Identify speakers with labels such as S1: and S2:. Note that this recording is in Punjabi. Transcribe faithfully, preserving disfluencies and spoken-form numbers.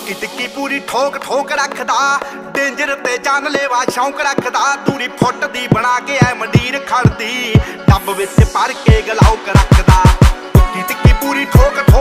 S1: ਟੁੱਕੀ ਟਿੱਕੀ ਪੂਰੀ ਠੋਕ ਠੋਕ ਰੱਖਦਾ, ਡੇਂਜਰ ਤੇ ਜਾਨਲੇਵਾ ਸ਼ੌਂਕ ਰੱਖਦਾ। ਦੂਰੀ ਫੁੱਟ ਦੀ ਬਣਾ ਕੇ ਐ ਮੰਡੀਰ ਖੜਦੀ, ਡੱਬ ਵਿੱਚ ਭਰ ਕੇ ਗਲਾਉਕ ਰੱਖਦਾ। ਟੁੱਕੀ ਟਿੱਕੀ ਪੂਰੀ ਠੋਕ ਠੋਕ